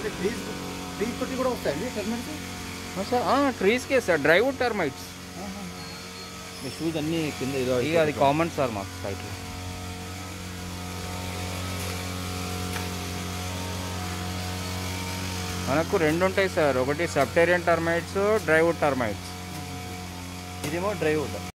Trees తోటి కూడా వస్తాయండి టర్మైట్స్? సార్ ట్రీస్కే సార్, డ్రైవుడ్ టర్మైట్స్. మీ షూస్ అన్నీ కింద ఇక అది కామన్ సార్ మాకు సైట్లో. మనకు రెండు ఉంటాయి సార్, ఒకటి సబ్టేరియన్ టర్మైట్స్, డ్రైవుడ్ టర్మైట్స్. ఇదేమో డ్రైవుడ్.